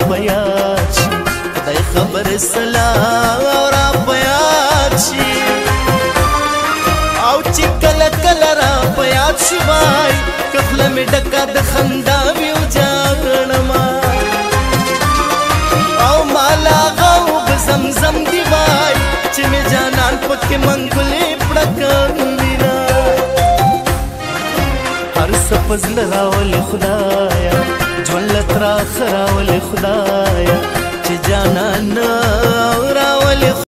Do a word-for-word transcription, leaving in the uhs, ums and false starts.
په یاد شي خدای خبر سلام را په یاد شي او چې کله کله را په یاد شي وای که خوله مې ډکه د خندا وي او جاړمه او مالا غوب زمزم دی وای چې مې جانان پکې منګلې پړکوینه هر څه په زړه راولې خدایه ژوند له تراخه راولې خدایه چې جانان راولې